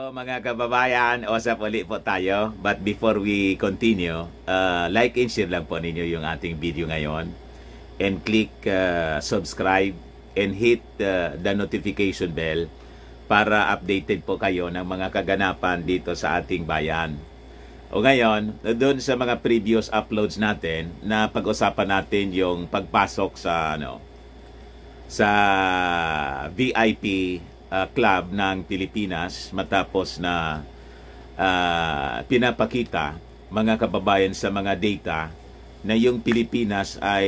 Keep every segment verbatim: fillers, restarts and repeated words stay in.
Hello mga kababayan, usap ulit po tayo. But before we continue, uh, like and share lang po ninyo yung ating video ngayon. And click uh, subscribe and hit uh, the notification bell para updated po kayo ng mga kaganapan dito sa ating bayan. O ngayon, doon sa mga previous uploads natin, na pag-usapan natin yung pagpasok sa ano sa V I P uh, club ng Pilipinas matapos na uh, pinapakita mga kababayan sa mga data na yung Pilipinas ay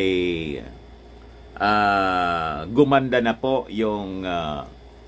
uh, gumanda na po yung uh,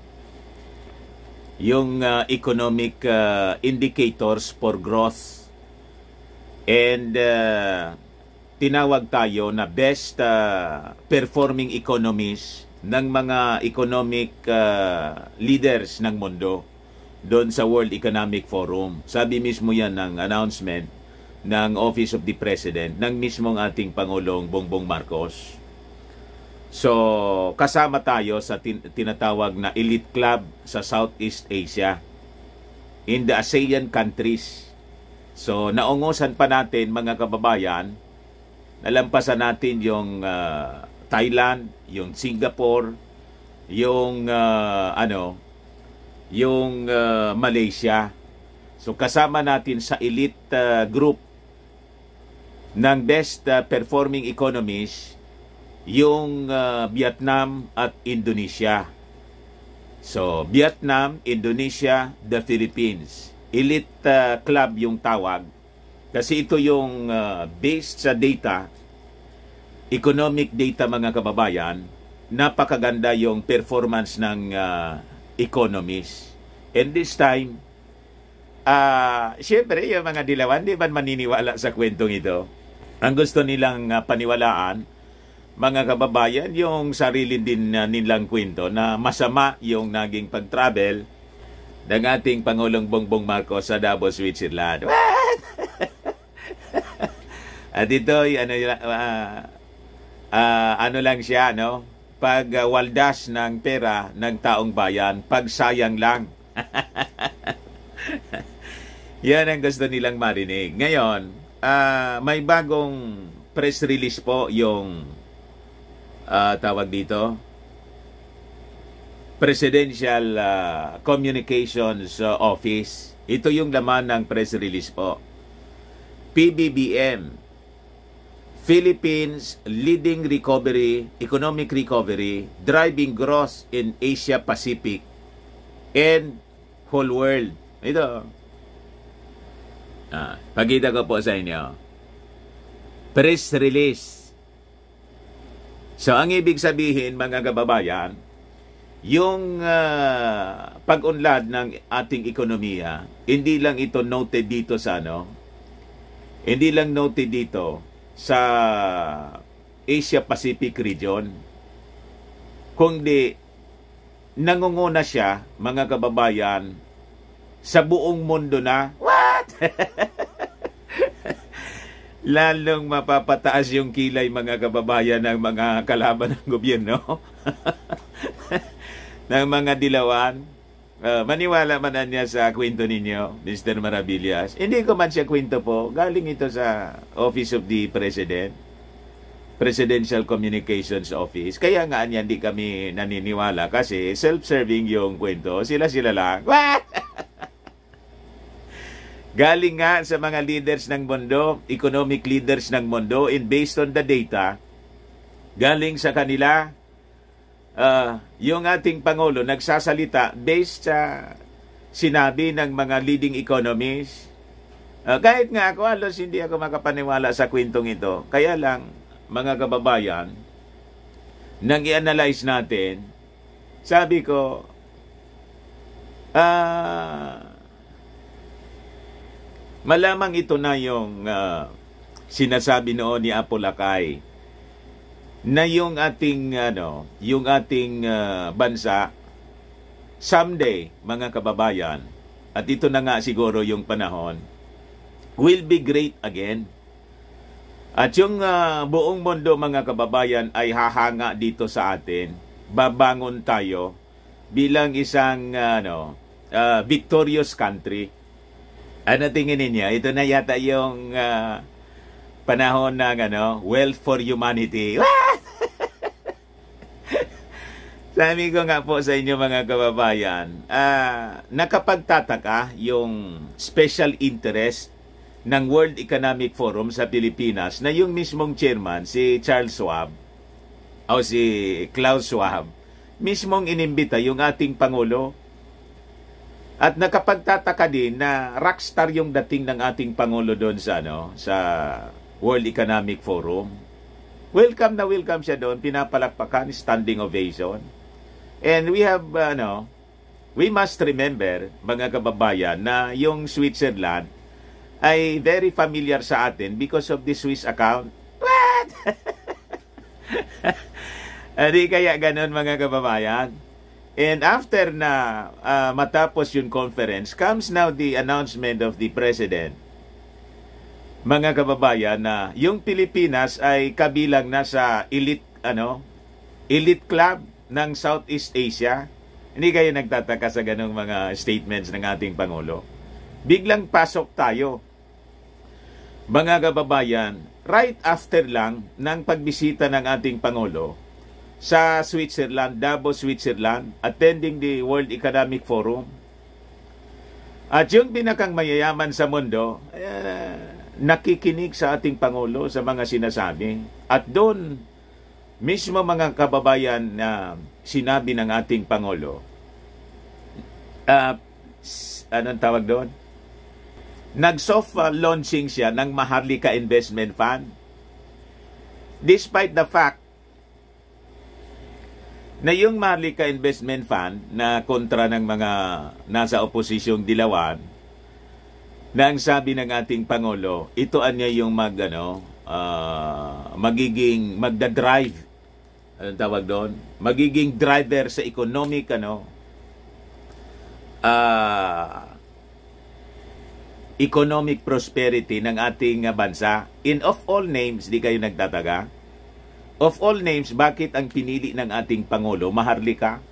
yung uh, economic uh, indicators for growth. And uh, tinawag tayo na best uh, performing economies ng mga economic uh, leaders ng mundo doon sa World Economic Forum. Sabi mismo yan ng announcement ng Office of the President ng mismong ating Pangulong Bongbong Marcos. So, kasama tayo sa tin tinatawag na elite club sa Southeast Asia in the ASEAN countries. So, naungusan pa natin mga kababayan, nalampasan natin yung uh, Thailand, yung Singapore, yung uh, ano, yung uh, Malaysia. So kasama natin sa elite uh, group ng best uh, performing economies yung uh, Vietnam at Indonesia. So Vietnam, Indonesia, the Philippines. Elite uh, club yung tawag kasi ito yung uh, based sa data, economic data mga kababayan, napakaganda yung performance ng uh, economies. And this time, uh, syempre yung mga dilawan, di ba maniniwala sa kwentong ito? Ang gusto nilang uh, paniwalaan, mga kababayan, yung sarili din uh, nilang kwento na masama yung naging pag-travel ng ating Pangulong Bongbong Marcos sa Davao, Switzerland. At ito, ano, uh, uh, ano lang siya, no? Pag uh, waldas ng pera ng taong bayan, pagsayang lang. Yan ang gusto nilang marinig. Ngayon, uh, may bagong press release po yung uh, tawag dito, Presidential uh, Communications uh, Office. Ito yung laman ng press release po. P B B M, Philippines leading recovery, economic recovery, driving growth in Asia Pacific and whole world. Ito. Ah, pagkita ko po sa inyo. Press release. So, ang ibig sabihin, mga kababayan, yung uh, pag-unlad ng ating ekonomiya, hindi lang ito noted dito sa ano, hindi lang noted dito sa Asia Pacific region, kundi nangunguna siya, mga kababayan, sa buong mundo na. What? Lalong mapapataas yung kilay, mga kababayan, ng mga kalaban ng gobyerno. Ng mga dilawan. Uh, maniwala man niya sa kwento ninyo, Mister Maravillas. Hindi ko man siya kwento po. Galing ito sa Office of the President, Presidential Communications Office. Kaya nga niya hindi kami naniniwala kasi self-serving yung kwento. Sila-sila lang. What? Galing nga sa mga leaders ng mundo, economic leaders ng mundo, and based on the data, galing sa kanila, Uh, yung ating Pangulo nagsasalita based sa sinabi ng mga leading economies. Uh, kahit nga ako, halos hindi ako makapaniwala sa kwentong ito. Kaya lang, mga kababayan, nang i-analyze natin, sabi ko, uh, malamang ito na yung uh, sinasabi noon ni Apo Lakay, na yung ating ano, yung ating uh, bansa someday, mga kababayan, at ito na nga siguro yung panahon, will be great again. At yung uh, buong mundo, mga kababayan, ay hahanga dito sa atin. Babangon tayo bilang isang uh, ano, uh, victorious country. Ano tingin niya? Ito na yata yung uh, panahon ng ano, wealth for humanity. Sabi ko nga po sa inyo mga kababayan, uh, nakapagtataka yung special interest ng World Economic Forum sa Pilipinas na yung mismong chairman, si Charles Schwab, o si Klaus Schwab, mismong inimbita yung ating Pangulo. At nakapagtataka din na rockstar yung dating ng ating Pangulo doon sa, ano, sa World Economic Forum. Welcome na welcome siya doon, pinapalakpakan, standing ovation. And we have, ano, we must remember, mga kababayan, na yung Switzerland ay very familiar sa atin because of the Swiss account. What? Hindi kaya ganun, mga kababayan? And after na uh, matapos yung conference, comes now the announcement of the President. Mga kababayan, na yung Pilipinas ay kabilang na sa elite, ano, elite club ng Southeast Asia. Hindi kayo nagtataka sa ganung mga statements ng ating Pangulo? Biglang pasok tayo. Mga kababayan, right after lang ng pagbisita ng ating Pangulo sa Switzerland, Davos, Switzerland, attending the World Economic Forum. At yung pinakang mayayaman sa mundo, eh, nakikinig sa ating Pangulo sa mga sinasabi. At doon, mismo mga kababayan na sinabi ng ating Pangulo, uh, anong tawag doon? Nag-soft uh, launching siya ng Maharlika Investment Fund. Despite the fact na yung Maharlika Investment Fund na kontra ng mga nasa oposisyong dilawan, na ang sabi ng ating Pangulo, ito anya yung mag, ano, uh, magiging, magda-drive, anong tawag doon? Magiging driver sa economic, ano, uh, economic prosperity ng ating bansa. In of all names, di kayo nagtataga? Of all names, bakit ang pinili ng ating Pangulo, Maharlika?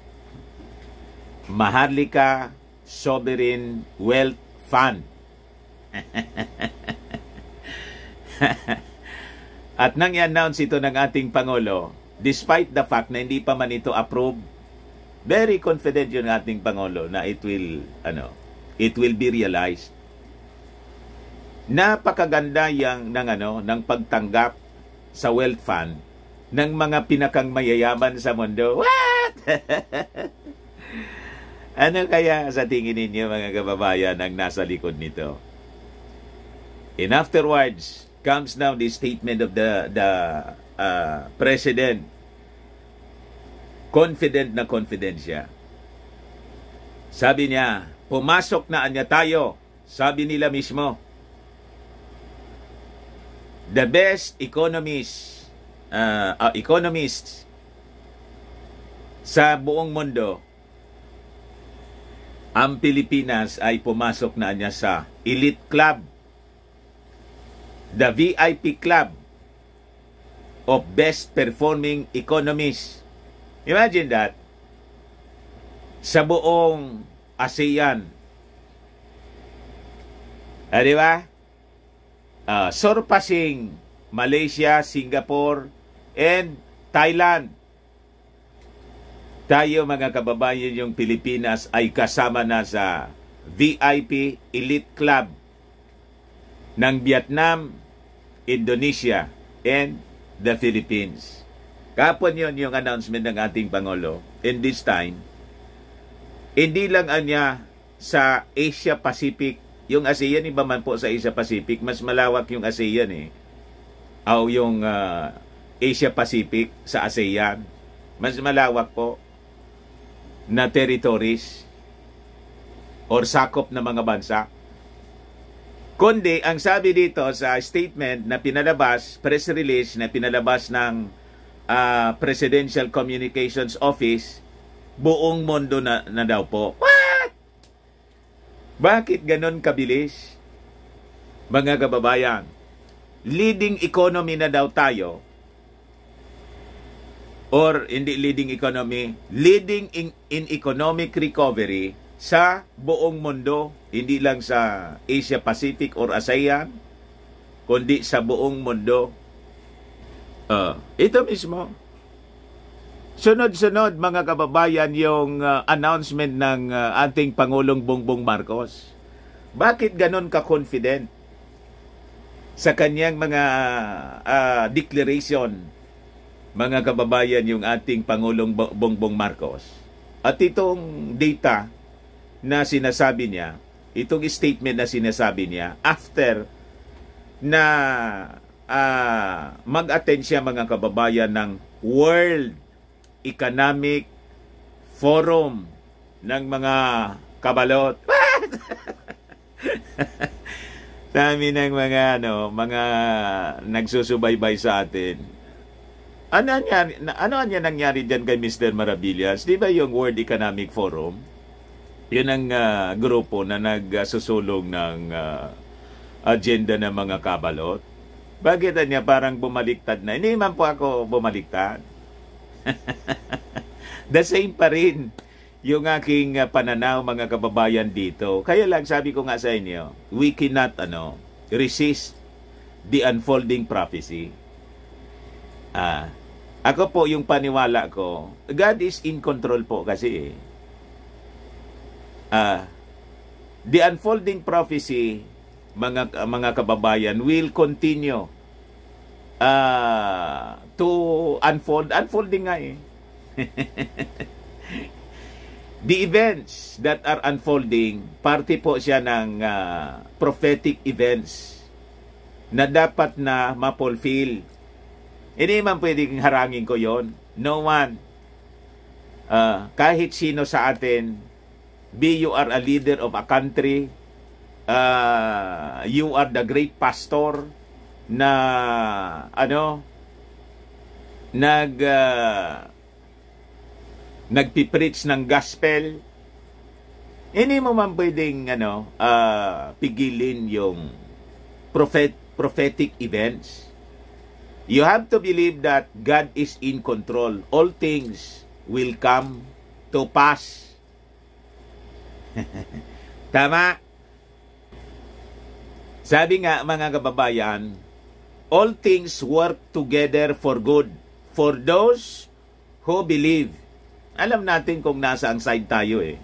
Maharlika Sovereign Wealth Fund. At nang i-announce ito ng ating Pangulo, despite the fact na hindi pa man ito approved, very confident yung ating Pangulo na it will, ano, it will be realized. Napakaganda yang ng ano ng pagtanggap sa wealth fund ng mga pinakang mayayaman sa mundo. What? Ano kaya sa tingin ninyo, mga kababayan, ang nasa likod nito? And afterwards comes now the statement of the the uh, President. Confident na confident siya. Sabi niya, pumasok na anya tayo. Sabi nila mismo, the best economists, uh, uh, economists sa buong mundo, ang Pilipinas ay pumasok na niya sa elite club, the V I P club of best performing economists. Imagine that. Sa buong ASEAN. Ah, di ba? Uh, surpassing Malaysia, Singapore, and Thailand. Tayo, mga kababayan, yung Pilipinas ay kasama na sa V I P Elite Club ng Vietnam, Indonesia, and the Philippines. Kapon yun yung announcement ng ating Pangulo. In this time, hindi lang anya sa Asia Pacific. Yung ASEAN, iba man po sa Asia Pacific, mas malawak yung ASEAN eh. O yung uh, Asia Pacific sa ASEAN, mas malawak po na territories or sakop na mga bansa. Kundi, ang sabi dito sa statement na pinalabas, press release na pinalabas ng uh, Presidential Communications Office, buong mundo na, na daw po. What? Bakit ganon kabilis? Mga kababayan, leading economy na daw tayo, or hindi leading economy, leading in, in economic recovery sa buong mundo, hindi lang sa Asia Pacific or ASEAN, kundi sa buong mundo. Uh, ito mismo. Sunod-sunod mga kababayan yung uh, announcement ng uh, ating Pangulong Bongbong Marcos. Bakit ganon ka-confident sa kanyang mga uh, declaration, mga kababayan, yung ating Pangulong Bongbong Marcos? At itong data na sinasabi niya, itong statement na sinasabi niya, after na uh, mag-attend siya mga kababayan ng World Economic Forum ng mga kabalot. Dami ng mga ano, mga nagsusubaybay sa atin. Ano nangyari, ano anya nangyari diyan kay Mister Maravillas? Di ba yung World Economic Forum? Yun ang uh, grupo na nagsusulong ng uh, agenda ng mga kabalot. Bakit niya parang bumaliktad na? Hindi man po ako bumaliktad. The same pa rin yung aking uh, pananaw mga kababayan dito. Kaya lang sabi ko nga sa inyo, we cannot ano, resist the unfolding prophecy. Ah, ako po yung paniwala ko, God is in control po kasi. Ah, the unfolding prophecy mga mga kababayan will continue uh, to unfold. Unfolding nga eh. The events that are unfolding, parte po siya ng uh, prophetic events na dapat na ma-fulfill. Hindi man pwedeng harangin ko yon. No one. Uh, kahit sino sa atin, be you are a leader of a country, uh, you are the great pastor na ano nag uh, nagpipreach ng gospel, hindi mo man pwedeng ano uh, pigilin yung prophet prophetic events. You have to believe that God is in control. All things will come to pass. Tama? Sabi nga mga kababayan, all things work together for good for those who believe. Alam natin kung nasa ang side tayo eh.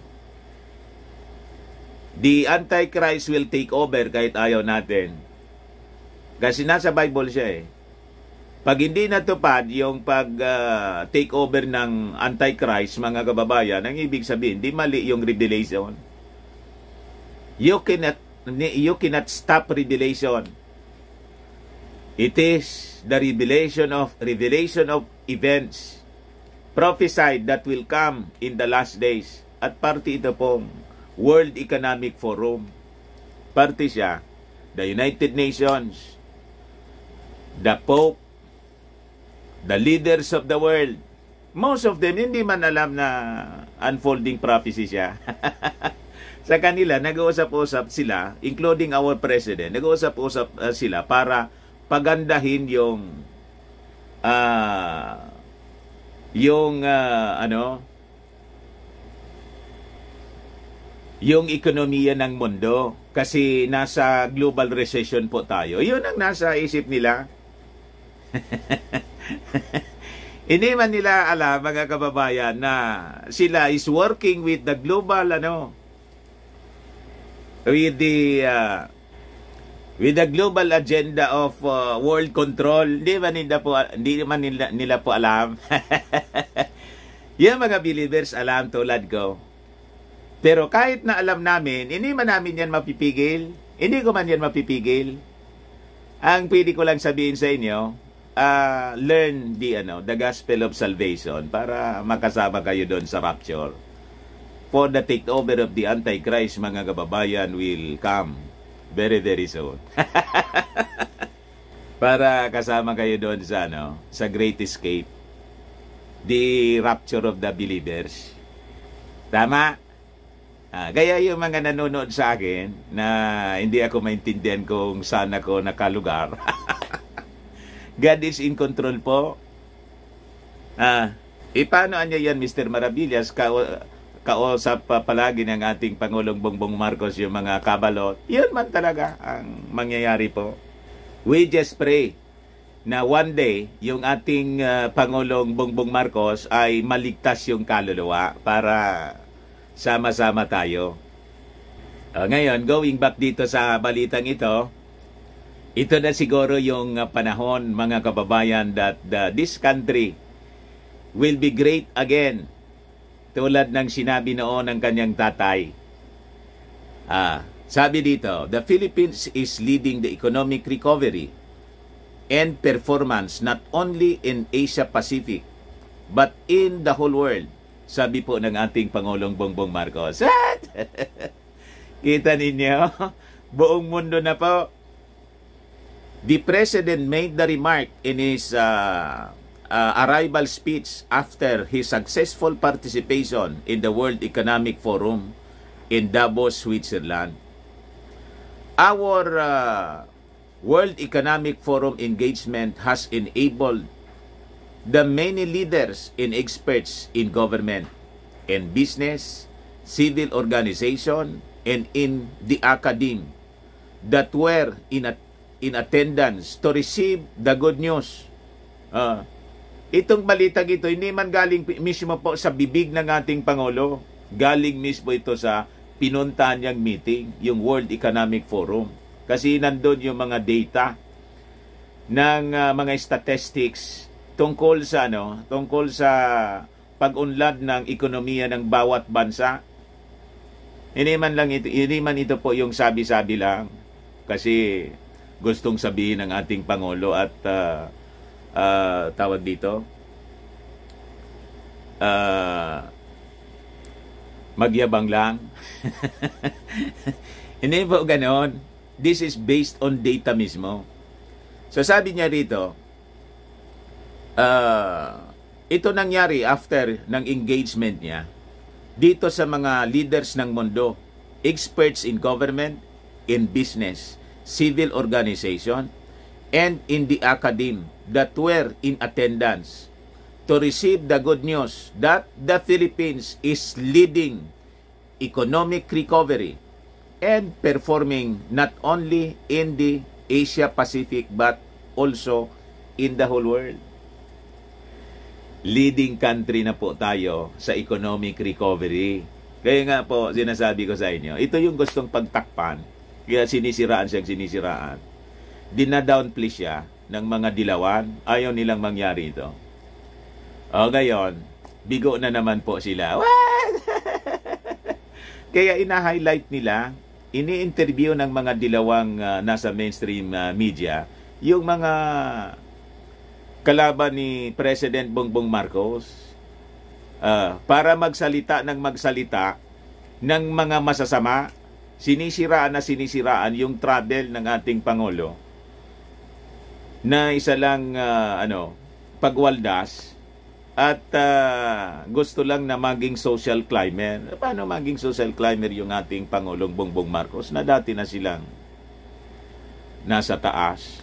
The Antichrist will take over kahit ayaw natin. Kasi nasa Bible siya eh. Pag hindi natupad yung pag uh, take over ng Antichrist, mga kababayan, ang ibig sabihin, di mali yung revelation. You cannot, you cannot stop revelation. It is the revelation of revelation of events prophesied that will come in the last days. At parte ito pong World Economic Forum. Parte siya, the United Nations, the Pope, the leaders of the world. Most of them, hindi man alam na unfolding prophecy siya. Sa kanila, nag-uusap-usap sila, including our president, nag-uusap-usap uh, sila para pagandahin yung uh, yung uh, ano yung ekonomiya ng mundo kasi nasa global recession po tayo. Yun ang nasa isip nila. Hindi man nila alam mga kababayan na sila is working with the global ano with the uh, with the global agenda of uh, world control. Hindi man nila po hindi man nila, nila po alam. Yung mga believers alam tulad ko. Pero kahit na alam namin, hindi man namin yan mapipigil. Hindi ko man yan mapipigil. Ang pwede ko lang sabihin sa inyo, uh, learn the ano, the gospel of salvation para makasama kayo doon sa rapture. For the takeover of the Antichrist, mga kababayan, will come very, very soon. Para kasama kayo doon sa, ano, sa Great Escape. The rapture of the believers. Tama? Ah, gaya yung mga nanonood sa akin na hindi ako maintindihan kung saan ako nakalugar. God is in control po. Ah, e paano anya yan, Mister Maravillas? Ka kausap pa palagi ng ating Pangulong Bongbong Marcos yung mga kabalot, yun man talaga ang mangyayari po. We just pray na one day yung ating uh, Pangulong Bongbong Marcos ay maligtas yung kaluluwa para sama-sama tayo. Uh, ngayon, going back dito sa balitang ito, ito na siguro yung uh, panahon, mga kababayan, that uh, this country will be great again. Tulad ng sinabi noon ng kanyang tatay. Ah, sabi dito, the Philippines is leading the economic recovery and performance not only in Asia Pacific but in the whole world. Sabi po ng ating Pangulong Bongbong Marcos. Kita ninyo, buong mundo na po. The President made the remark in his uh, uh, arrival speech after his successful participation in the World Economic Forum in Davos, Switzerland. Our uh, World Economic Forum engagement has enabled the many leaders and experts in government, in business, civil organization, and in the academe that were in a in attendance to receive the good news. Uh, itong balitang ito, hindi man galing mismo po sa bibig ng ating Pangulo. Galing mismo ito sa pinuntahan niyang meeting, yung World Economic Forum. Kasi nandun yung mga data ng uh, mga statistics tungkol sa ano, tungkol sa pag-unlad ng ekonomiya ng bawat bansa. Hindi man lang ito, hindi man ito po yung sabi-sabi lang. Kasi gustong sabihin ng ating Pangulo at uh, uh, tawag dito uh, magyabang lang. Hindi po ganon. This is based on data mismo. So sabi niya rito, uh, ito nangyari after ng engagement niya dito sa mga leaders ng mundo, experts in government, in business, civil organization, and in the academe that were in attendance to receive the good news that the Philippines is leading economic recovery and performing not only in the Asia Pacific but also in the whole world. Leading country na po tayo sa economic recovery. Kaya nga po, sinasabi ko sa inyo, ito yung gustong pagtakpan. Kaya sinisiraan siyang sinisiraan. Dinadownplay siya ng mga dilawan. Ayaw nilang mangyari ito. O ngayon, bigo na naman po sila. What? Kaya ina-highlight nila, ini-interview ng mga dilawang uh, nasa mainstream uh, media, yung mga kalaban ni President Bongbong Marcos uh, para magsalita ng magsalita ng mga masasama. Sinisiraan na sinisiraan yung travel ng ating Pangulo na isa lang uh, ano, pagwaldas at uh, gusto lang na maging social climber. Paano maging social climber yung ating Pangulong Bongbong Marcos na dati na silang nasa taas?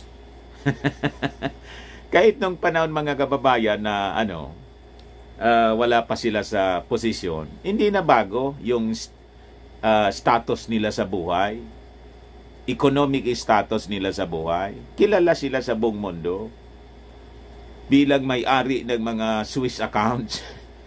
Kahit nung panahon mga kababayan na ano, uh, wala pa sila sa posisyon, hindi na bago yung Uh, status nila sa buhay, economic status nila sa buhay. Kilala sila sa buong mundo bilang may-ari ng mga Swiss accounts.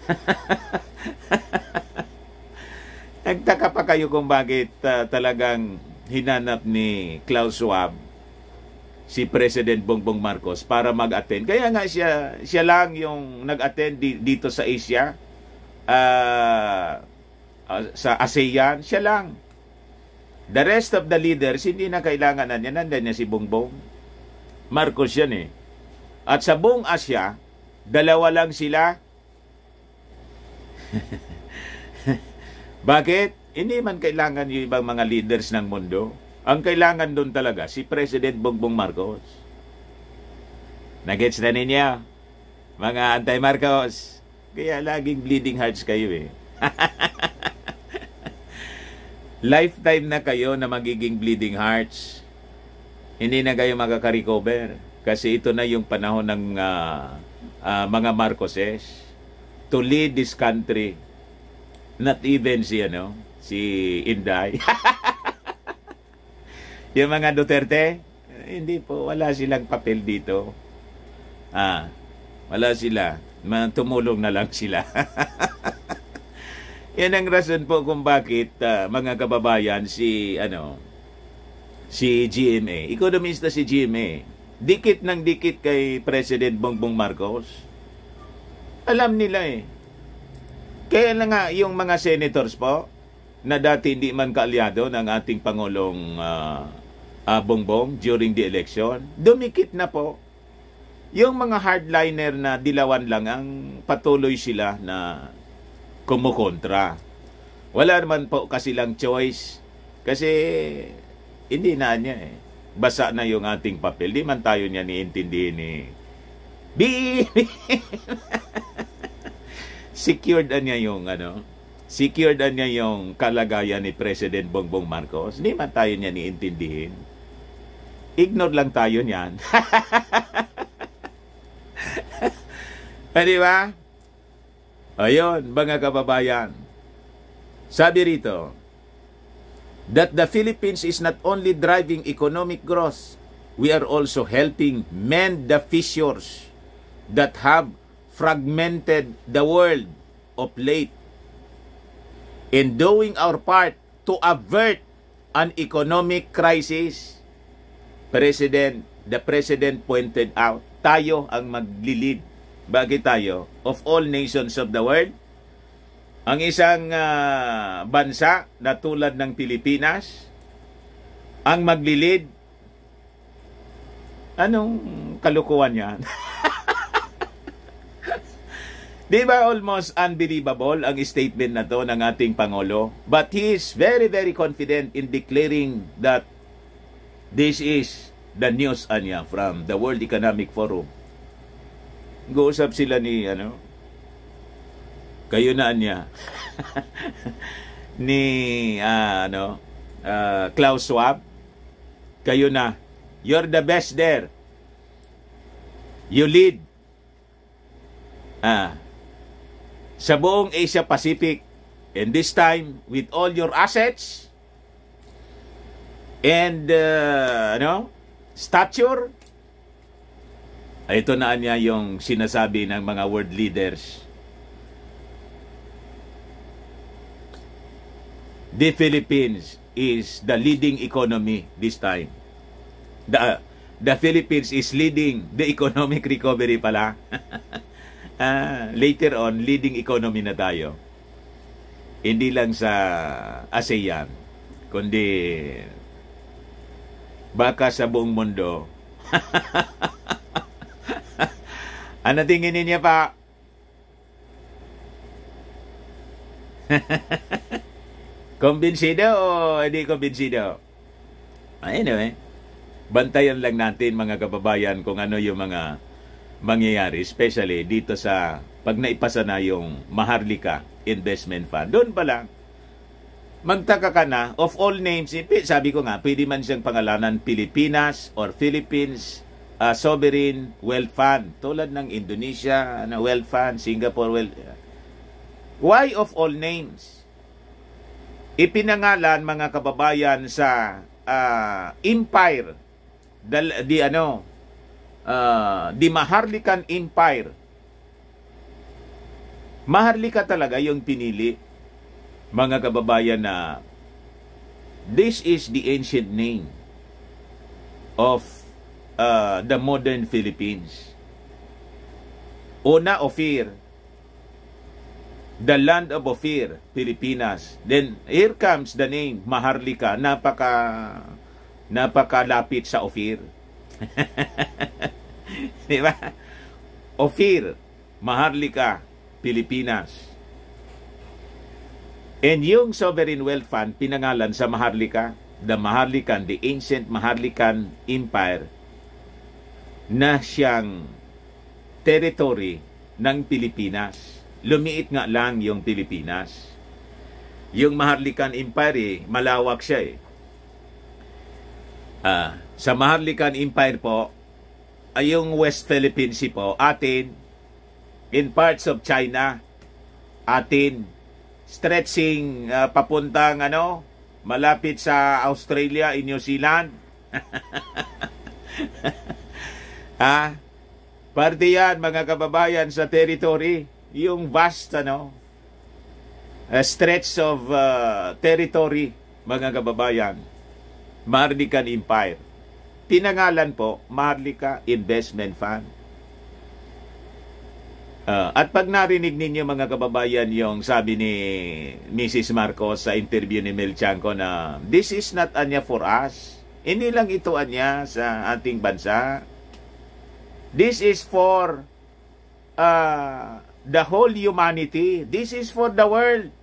Nagtaka pa kayo kung bakit uh, talagang hinanap ni Klaus Schwab si President Bongbong Marcos para mag-attend. Kaya nga siya, siya lang yung nag-attend di, dito sa Asia. Uh, sa ASEAN, siya lang. The rest of the leaders, hindi na kailangan na niya. Nandiyan niya si Bongbong Marcos yan eh. At sa buong Asia, dalawa lang sila. Bakit? Hindi man kailangan yung ibang mga leaders ng mundo. Ang kailangan doon talaga, si President Bongbong Marcos. Nagets na ninyo? Mga anti-Marcos. Kaya laging bleeding hearts kayo eh. Lifetime na kayo na magiging bleeding hearts. Hindi na kayo makaka-recover. Kasi ito na yung panahon ng uh, uh, mga Marcoses to lead this country Not even si, ano, si Inday. Yung mga Duterte, hindi po, wala silang papel dito. Ah, wala sila. Tumulong na lang sila. Yan ang rason po kung bakit uh, mga kababayan si ano si G M A, ekonomista si G M A, dikit ng dikit kay President Bongbong Marcos. Alam nila eh. Kaya na nga yung mga senators po na dati hindi man kaalyado ng ating Pangulong uh, uh, Bongbong during the election, dumikit na po. Yung mga hardliner na dilawan lang ang patuloy sila na kumukontra. Wala naman po kasi lang choice. Kasi hindi na niya eh. Basa na yung ating papel. Di man tayo niya niintindihin eh. Bi! Secured na niya yung ano, secured na niya yung kalagayan ni President Bongbong Marcos. Di man tayo niya niintindihin. Ignore lang tayo niyan. Di ba? Ayun, mga kababayan. Sabi rito, that the Philippines is not only driving economic growth, we are also helping mend the fissures that have fragmented the world of late. In doing our part to avert an economic crisis, President, the President pointed out, tayo ang maglilid. Bakit tayo? Of all nations of the world, ang isang uh, bansa na tulad ng Pilipinas, ang maglilid, anong kalukuhan yan? Di ba almost unbelievable ang statement na to ng ating Pangulo? But he is very, very confident in declaring that this is the news anya from the World Economic Forum. Go-usap sila ni, ano, kayo na niya, ni, uh, ano, uh, Klaus Schwab, kayo na, you're the best there. You lead. Ah, sa buong Asia Pacific, and this time, with all your assets, and, uh, ano, stature, ito na niya yung sinasabi ng mga world leaders. The Philippines is the leading economy this time. The, the Philippines is leading the economic recovery pala. uh, later on, leading economy na tayo. Hindi lang sa ASEAN, kundi baka sa buong mundo. Ano tingin niya pa? Kumbinsido o hindi kumbinsido? Anyway, bantayan lang natin mga kababayan kung ano yung mga mangyayari, especially dito sa pag naipasa na yung Maharlika Investment Fund. Doon pa lang, magtaka ka na, of all names, sabi ko nga, pwede man siyang pangalanan Pilipinas or Philippines Uh, Sovereign Wealth Fund, tulad ng Indonesia na Wealth Fund, Singapore Wealth. Why of all names? Ipinangalan mga kababayan sa uh, Empire, the, the ano, uh, the Maharlikan Empire. Maharlika talaga yung pinili, mga kababayan, na this is the ancient name of Uh, the modern Philippines. Una, Ophir. The land of Ophir, Pilipinas. Then, here comes the name, Maharlika. Napaka, napakalapit sa Ophir. Di ba? Ophir, Maharlika, Pilipinas. And yung Sovereign Wealth Fund, pinangalan sa Maharlika, the Maharlikan, the ancient Maharlikan Empire, na siyang territory ng Pilipinas. Lumiit nga lang yung Pilipinas. Yung Maharlikan Empire, eh, malawak siya eh. Uh, sa Maharlikan Empire po, ay yung West Philippine Sea po, atin, in parts of China, atin, stretching uh, papuntang ano, malapit sa Australia in New Zealand. Ha? Parte yan, mga kababayan, sa territory, yung vast ano, uh, stretch of uh, territory, mga kababayan, Maharlika Empire. Tinangalan po, Maharlika Investment Fund. Uh, at pag narinig ninyo, mga kababayan, yung sabi ni Missus Marcos sa interview ni Mel Chanco na this is not anya for us. Hindi lang ito anya sa ating bansa. This is for uh, the whole humanity. This is for the world.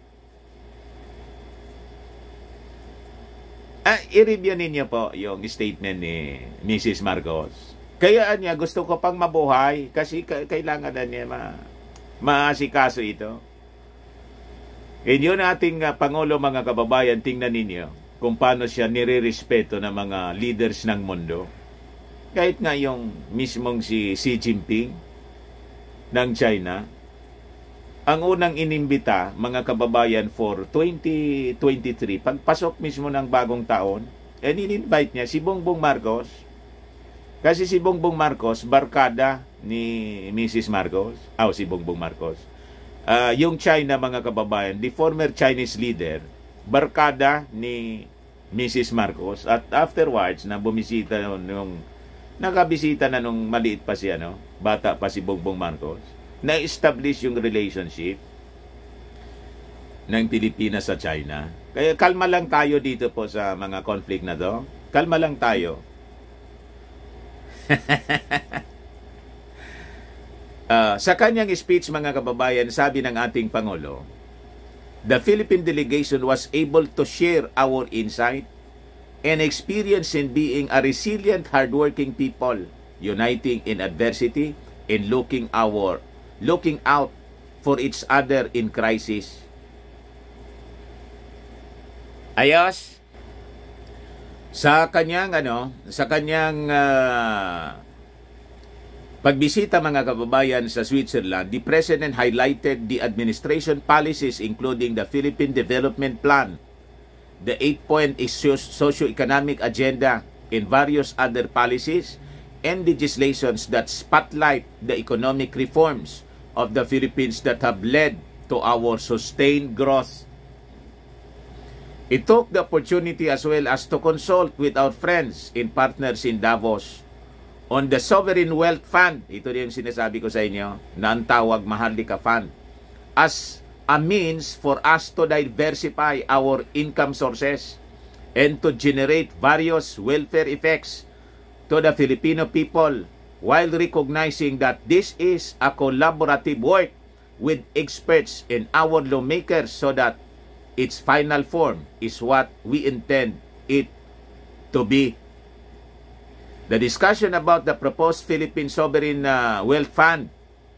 Ah, i-review ninyo po yung statement ni Missus Marcos. Kaya niya, gusto ko pang mabuhay kasi kailangan na niya ma maasikaso ito. And yun ating uh, Pangulo, mga kababayan, tingnan ninyo kung paano siya nire-respeto ng mga leaders ng mundo. Kahit nga yung mismong si Xi Jinping ng China, ang unang inimbita, mga kababayan, for twenty twenty-three, pagpasok mismo ng bagong taon, and in-invite niya si Bongbong Marcos. Kasi si Bongbong Marcos, barkada ni Missus Marcos, ah, oh, si Bongbong Marcos. Uh, yung China, mga kababayan, the former Chinese leader, barkada ni Missus Marcos. At afterwards, na bumisita nung, nung nakabisita na nung maliit pa si ano, bata pa si Bongbong Marcos, na-establish yung relationship ng Pilipinas sa China. Kaya kalma lang tayo dito po sa mga conflict na to. Kalma lang tayo. uh, sa kanyang speech, mga kababayan, sabi ng ating Pangulo, the Philippine delegation was able to share our insight and experience in being a resilient, hardworking people, uniting in adversity and looking our looking out for each other in crisis. Ayos. Sa kanyang ano, sa kanyang uh, pagbisita, mga kababayan, sa Switzerland, the President highlighted the administration policies including the Philippine Development Plan, the eight-point socio-economic agenda, and various other policies and legislations that spotlight the economic reforms of the Philippines that have led to our sustained growth. It took the opportunity as well as to consult with our friends and partners in Davos on the Sovereign Wealth Fund. Ito rin yung sinasabi ko sa inyo, na ang tawag Maharlika Fund, as a means for us to diversify our income sources and to generate various welfare effects to the Filipino people, while recognizing that this is a collaborative work with experts and our lawmakers so that its final form is what we intend it to be. The discussion about the proposed Philippine Sovereign uh, Wealth Fund,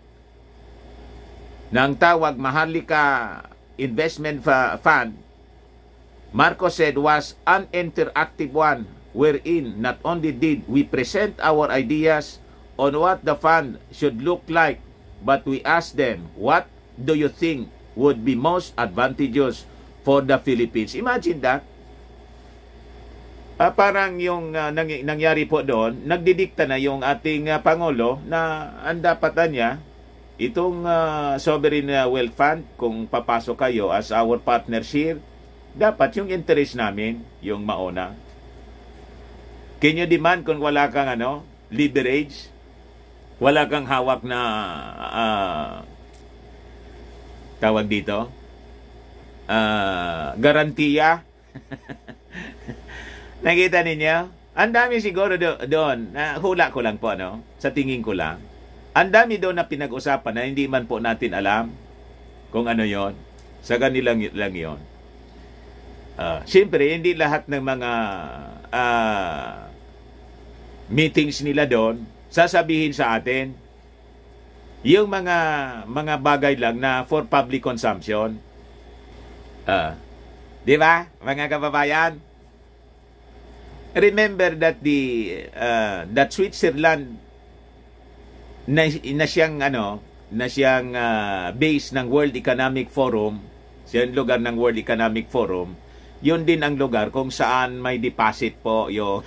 ng tawag Maharlika Investment Fund, Marcos said was an interactive one wherein not only did we present our ideas on what the fund should look like, but we asked them, what do you think would be most advantageous for the Philippines? Imagine that. Uh, parang yung uh, nang, nangyari po doon, nagdidikta na yung ating uh, Pangulo na ang dapat niya, itong uh, Sovereign Wealth Fund, kung papasok kayo as our partners here, dapat yung interest namin, yung mauna. Can you demand kung wala kang ano, leverage? Wala kang hawak na uh, tawag dito? Uh, garantiya? Nakita ninyo? Ang dami siguro do, doon, na hula ko lang po, ano? Sa tingin ko lang. Ang dami doon na pinag-usapan na hindi man po natin alam kung ano yon. Sa kanilang lang yon. Uh, Siyempre, hindi lahat ng mga uh, meetings nila doon sasabihin sa atin. Yung mga mga bagay lang na for public consumption. Uh, di ba, mga kababayan? Remember that the uh, that Switzerland na, na siyang ano na siyang uh, base ng World Economic Forum yung lugar ng World Economic Forum, yun din ang lugar kung saan may deposit po yung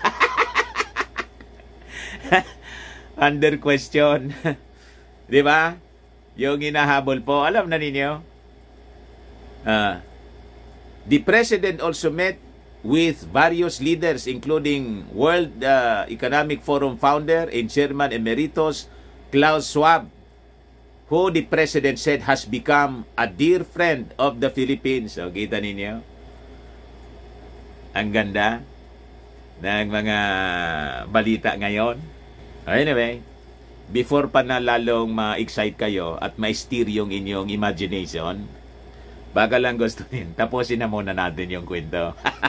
under question. Di ba? Yung hinahabol po, alam na ninyo? Uh, the President also met with various leaders including World uh, Economic Forum founder and Chairman Emeritus Klaus Schwab, who the President said has become a dear friend of the Philippines. So, kita ninyo? Ang ganda ng mga balita ngayon. Anyway, before pa na lalong ma-excite kayo at ma-steer yung inyong imagination, baka lang gusto nyo, tapusin na muna natin yung kwento.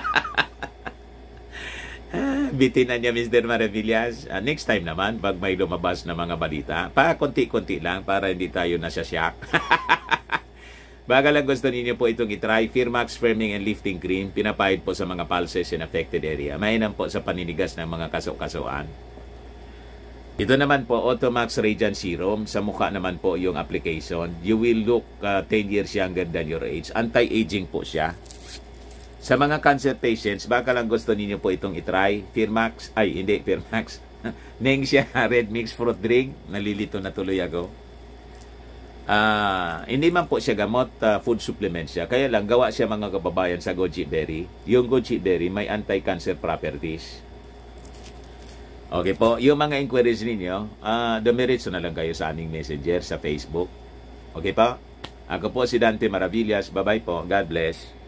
Bitin na niya, Mister Maravillas. Uh, next time naman, pag may lumabas na mga balita, pa konti-konti lang para hindi tayo nasasyak. Baka lang gusto ninyo po itong itry, Firmax Firming and Lifting Cream, pinapahid po sa mga pulses in affected area. Mainam po sa paninigas ng mga kaso-kasuan. Ito naman po, Automax Radiant Serum. Sa mukha naman po yung application. You will look uh, ten years younger than your age. Anti-aging po siya. Sa mga cancer patients, baka lang gusto ninyo po itong itry, Firmax, ay hindi, Firmax. Nengxia Red Mix Fruit Drink. Nalilito na tuloy ako. Uh, hindi man po siya gamot, uh, food supplement siya. Kaya lang, gawa siya mga kababayan sa goji berry. Yung goji berry may anti-cancer properties. Okay po, yung mga inquiries ninyo, uh, dumiretso na lang kayo sa aming messenger sa Facebook. Okay po? Ako po si Dante Maravillas. Bye-bye po. God bless.